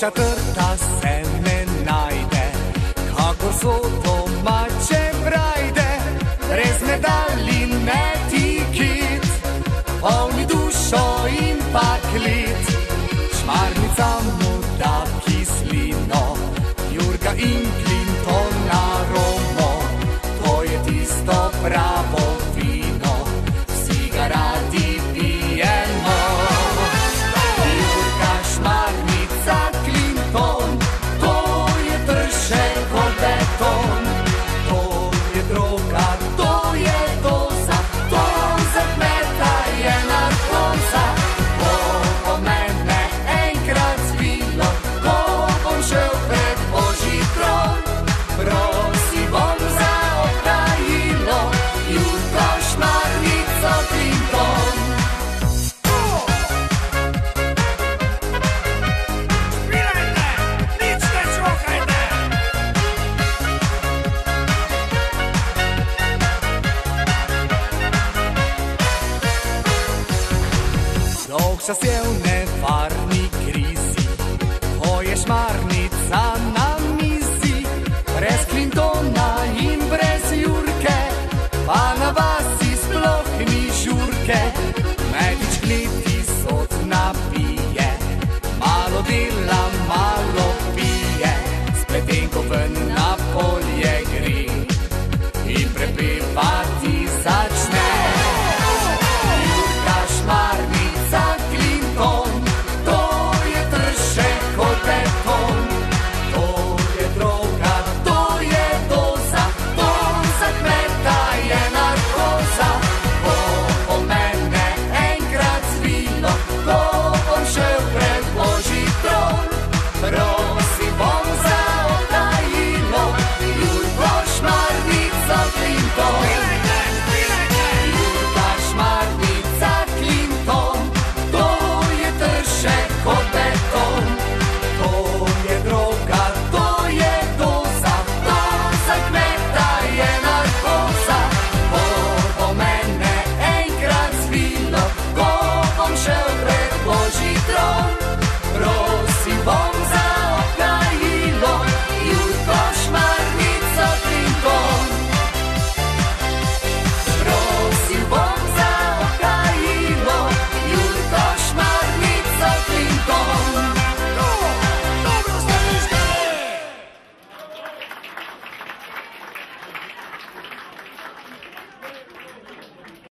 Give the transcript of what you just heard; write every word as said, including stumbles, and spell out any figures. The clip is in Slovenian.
Boljša trta se ne najde, kakor so domače brajde, brez medalji ne tikit, polni dušo in pa klit. Šmarnica mu da kislino, Jurka in Clintona Romo, to je tisto pravo vino, vsi ga radi pijemo. Jurka, Šmarnica, Clinton, to je tršen kot beton, to je droga, to je doza, to za kmeta je narkoza. Ko bo mene enkrat zvilo, ko bom šel pred Božji tron, prosi bom za opravilo, Jurko, Šmarnico, Clinton. Dolgčas je v nevarni krizi, ko je Šmarnica na mizi, brez Clintona in brez Jurke, pa na vasi sploh ni žurke. Medič kleti sod napije, malo dela, malo pije, spletem ko ven na polje gre in prepevati začne.